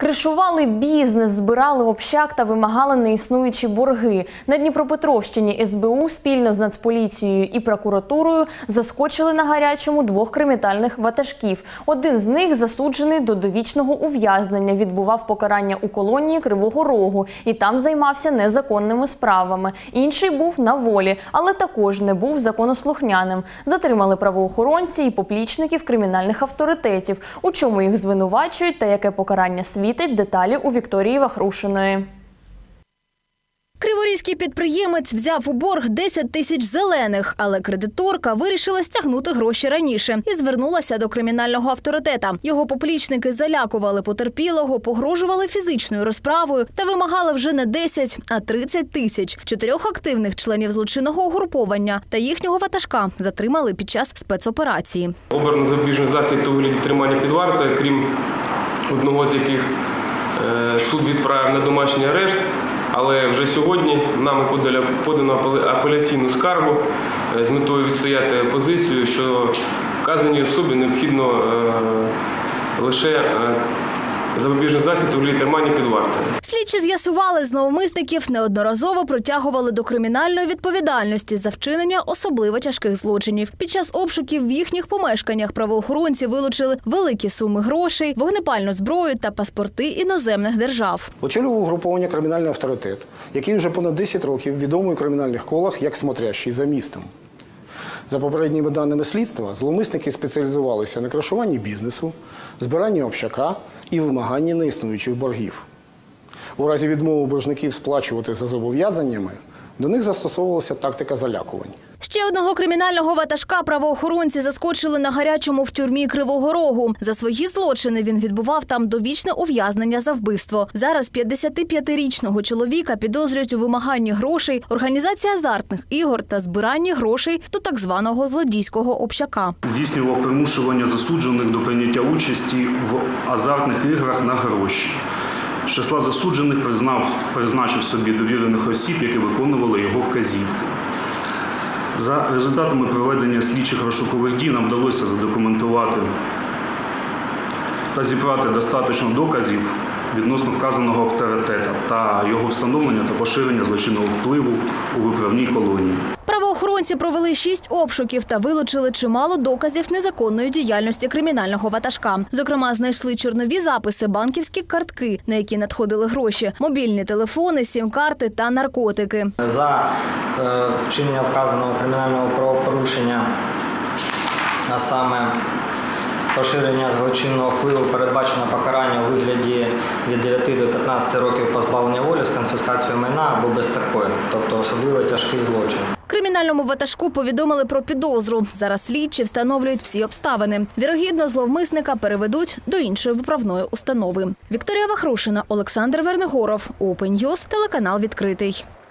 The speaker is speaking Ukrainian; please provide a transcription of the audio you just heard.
Кришували бізнес, збирали общак та вимагали неіснуючі борги. На Дніпропетровщині СБУ спільно з Нацполіцією і прокуратурою заскочили на гарячому двох кримінальних ватажків. Один з них засуджений до довічного ув'язнення, відбував покарання у колонії Кривого Рогу і там займався незаконними справами. Інший був на волі, але також не був законослухняним. Затримали правоохоронці і поплічників кримінальних авторитетів. У чому їх звинувачують та яке покарання світить, деталі у Вікторії Вахрушиної. Криворізький підприємець взяв у борг 10 тисяч зелених, але кредиторка вирішила стягнути гроші раніше і звернулася до кримінального авторитета. Його поплічники залякували потерпілого, погрожували фізичною розправою та вимагали вже не 10, а 30 тисяч. 4 активних членів злочинного угруповання та їхнього ватажка затримали під час спецоперації. Обрано запобіжний захід у вигляді тримання під вартою, крім одного з яких суд відправив на домашній арешт. Але вже сьогодні нами подано апеляційну скаргу з метою відстояти позицію, що вказаній особі необхідно лише запобіжний захід у вигляді тримання під вартою. Слідчі з'ясували, зловмисників неодноразово притягували до кримінальної відповідальності за вчинення особливо тяжких злочинів. Під час обшуків в їхніх помешканнях правоохоронці вилучили великі суми грошей, вогнепальну зброю та паспорти іноземних держав. Очолював угруповання «Кримінальний авторитет», який вже понад 10 років відомий у кримінальних колах як «смотрящий за містом». За попередніми даними слідства, зловмисники спеціалізувалися на кришуванні бізнесу, збиранні общака і вимаганні неіснуючих боргів. У разі відмови боржників сплачувати за зобов'язаннями, до них застосовувалася тактика залякувань. Ще одного кримінального ватажка правоохоронці заскочили на гарячому в тюрмі Кривого Рогу. За свої злочини він відбував там довічне ув'язнення за вбивство. Зараз 55-річного чоловіка підозрюють у вимаганні грошей, організації азартних ігор та збиранні грошей до так званого злодійського общака. Здійснював примушування засуджених до прийняття участі в азартних іграх на гроші. З числа засуджених призначив собі довірених осіб, які виконували його вказівки. За результатами проведення слідчих розшукових дій нам вдалося задокументувати та зібрати достатньо доказів відносно вказаного авторитета та його встановлення та поширення злочинного впливу у виправній колонії. Правоохоронці провели 6 обшуків та вилучили чимало доказів незаконної діяльності кримінального ватажка. Зокрема, знайшли чорнові записи, банківські картки, на які надходили гроші, мобільні телефони, сім-карти та наркотики. За вчинення вказаного кримінального правопорушення, а саме поширення злочинного впливу, передбачено покарання у вигляді від 9 до 15 років позбавлення волі з конфіскацією майна або безстроковим, тобто особливо тяжкий злочин. Кримінальному ватажку повідомили про підозру. Зараз слідчі встановлюють всі обставини. Вірогідно, зловмисника переведуть до іншої виправної установи. Вікторія Вахрушина, Олександр Вернигоров, Open News, телеканал «Відкритий».